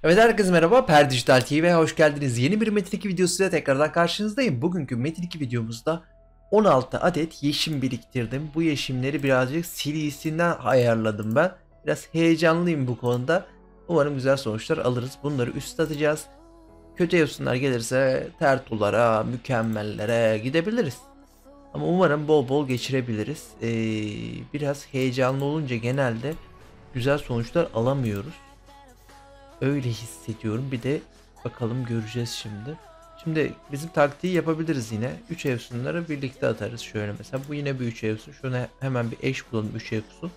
Evet, herkese merhaba. Dijital TV'ye hoş geldiniz. Yeni bir Metin 2 videosuyla tekrardan karşınızdayım. Bugünkü Metin 2 videomuzda 16 adet yeşim biriktirdim. Bu yeşimleri birazcık serisinden ayarladım ben. Biraz heyecanlıyım bu konuda. Umarım güzel sonuçlar alırız. Bunları üst atacağız. Kötü yosunlar gelirse tertulara, mükemmellere gidebiliriz. Ama umarım bol bol geçirebiliriz. Biraz heyecanlı olunca genelde güzel sonuçlar alamıyoruz. Öyle hissediyorum. Bir de bakalım, göreceğiz şimdi. Şimdi bizim taktiği yapabiliriz yine. 3 efsunları birlikte atarız. Şöyle mesela bu yine bir 3 efsun. Şuna hemen bir eş bulalım, 3 efsun.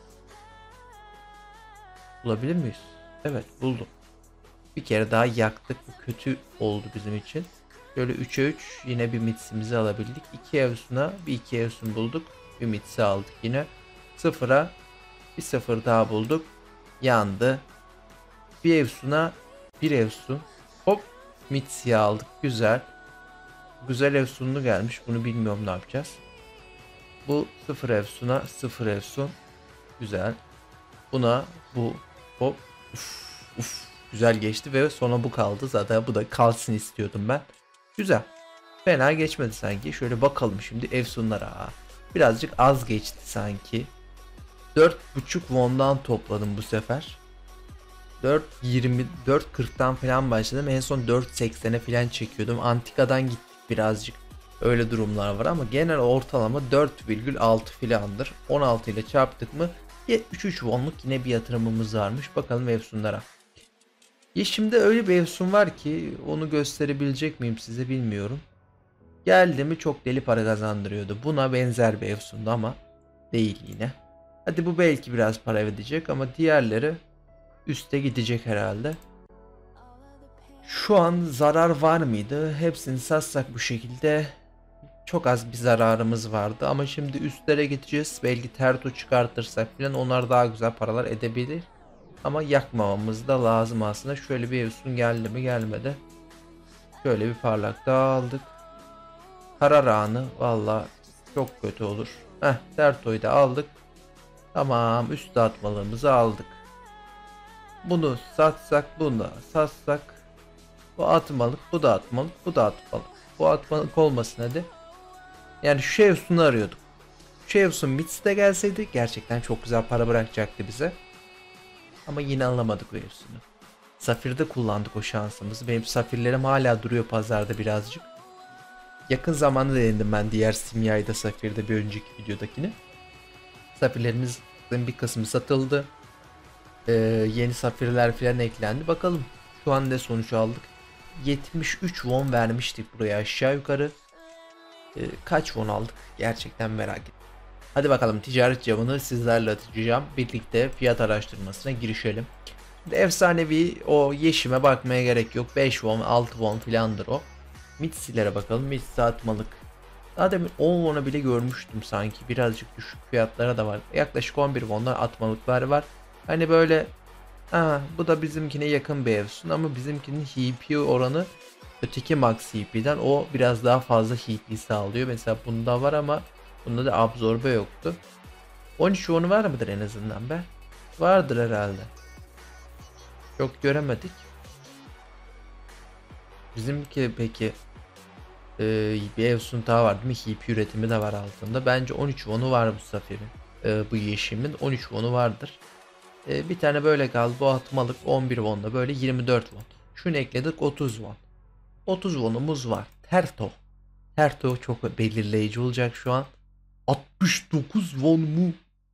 Bulabilir miyiz? Evet, buldum. Bir kere daha yaktık. Bu kötü oldu bizim için. Şöyle 3'e 3 yine bir mitsimizi alabildik. 2 efsuna bir 2 efsun bulduk. Bir mitsi aldık yine. 0'a bir 0 daha bulduk. Yandı. Bir efsuna bir efsun. Hop, Mitsi'yi aldık. Güzel. Güzel efsunlu gelmiş. Bunu bilmiyorum ne yapacağız. Bu 0 efsuna 0 efsun. Güzel. Buna bu hop. Uf, uf. Güzel geçti ve sonra bu kaldı. Zaten bu da kalsın istiyordum ben. Güzel. Fena geçmedi sanki. Şöyle bakalım şimdi efsunlara. Birazcık az geçti sanki. 4.5 won'dan topladım bu sefer. 4.20 4.40'tan falan başladım. En son 4.80'e falan çekiyordum. Antikadan gittik birazcık. Öyle durumlar var ama genel ortalama 4,6 filandır. 16 ile çarptık mı 73 wonluk yine bir yatırımımız varmış. Bakalım efsunlara. Ya şimdi öyle bir efsun var ki onu gösterebilecek miyim size bilmiyorum. Geldi mi çok deli para kazandırıyordu. Buna benzer bir efsundu ama değil yine. Hadi bu belki biraz para edecek ama diğerleri üste gidecek herhalde. Şu an zarar var mıydı? Hepsini satsak bu şekilde çok az bir zararımız vardı. Ama şimdi üstlere gideceğiz. Belki terto çıkartırsak falan onlar daha güzel paralar edebilir. Ama yakmamamız da lazım aslında. Şöyle bir efsun geldi mi gelmedi. Şöyle bir parlak daha aldık. Karar anı valla çok kötü olur. Tertoyu da aldık. Tamam, üst atmalığımızı aldık. Bunu satsak, bunu da satsak, bu atmalık, bu da atmalık, bu da atmalık. Bu atmalık olmasın hadi. Yani şu Şevsun'u arıyorduk. Şevsun Mits de gelseydi gerçekten çok güzel para bırakacaktı bize. Ama yine alamadık o Şevsun'u. Safir'de kullandık o şansımızı. Benim safirlerim hala duruyor pazarda birazcık. Yakın zamanda denedim ben diğer simyayı da Safir'de, bir önceki videodakini. Safirlerimizin bir kısmı satıldı. Yeni safirler falan eklendi. Bakalım şu an ne sonuç aldık. 73 won vermiştik buraya aşağı yukarı. Kaç won aldık gerçekten merak ettim. Hadi bakalım, ticaret camını sizlerle atacağım. Birlikte fiyat araştırmasına girişelim. Şimdi efsanevi o yeşime bakmaya gerek yok. 5 won 6 won filandır o. Mitsilere bakalım. Mitsi atmalık. Daha demin 10 won'a bile görmüştüm sanki. Birazcık düşük fiyatlara da var. Yaklaşık 11 won'dan atmalıklar var. Hani böyle bu da bizimkine yakın bir efsun ama bizimkinin HP oranı öteki max HP'den o biraz daha fazla HP sağlıyor. Mesela bunda var ama bunda da absorbe yoktu. 13 won'u var mıdır en azından be? Vardır herhalde. Çok göremedik. Bizimki peki bir efsun daha var değil mi? HP üretimi de var altında. Bence 13 won'u var bu seferin. Bu yeşimin 13 won'u vardır. Bir tane böyle kaldı. Bu atmalık 11 won'da böyle 24 won. Şunu ekledik 30 won. 30 won'umuz var. Terto. Terto çok belirleyici olacak şu an. 69 won mu?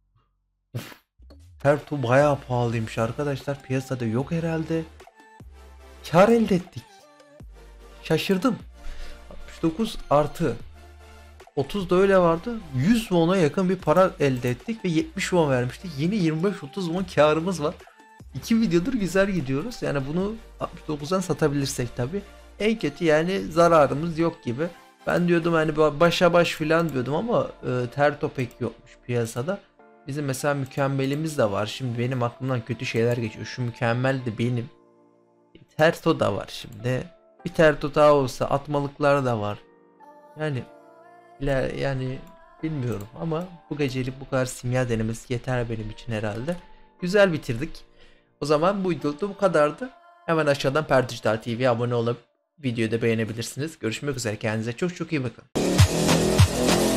Terto bayağı pahalıymış arkadaşlar. Piyasada yok herhalde. Kar elde ettik. Şaşırdım. 69 artı 30 da öyle vardı. 100 won'a yakın bir para elde ettik ve 70 won vermiştik. Yeni 25-30 won karımız var. 2 videodur güzel gidiyoruz. Yani bunu 69'dan satabilirsek tabi. En kötü yani zararımız yok gibi. Ben diyordum hani başa baş filan diyordum ama terto pek yokmuş piyasada. Bizim mesela mükemmelimiz de var. Şimdi benim aklımdan kötü şeyler geçiyor. Şu mükemmel de benim. Terto da var şimdi. Bir terto daha olsa atmalıklar da var. Yani yani bilmiyorum ama bu gecelik bu kadar simya denemesi yeter benim için herhalde. Güzel bitirdik. O zaman bu videoda bu kadardı. Hemen aşağıdan Perdijital TV'ye abone olup videoyu da beğenebilirsiniz. Görüşmek üzere. Kendinize çok çok iyi bakın.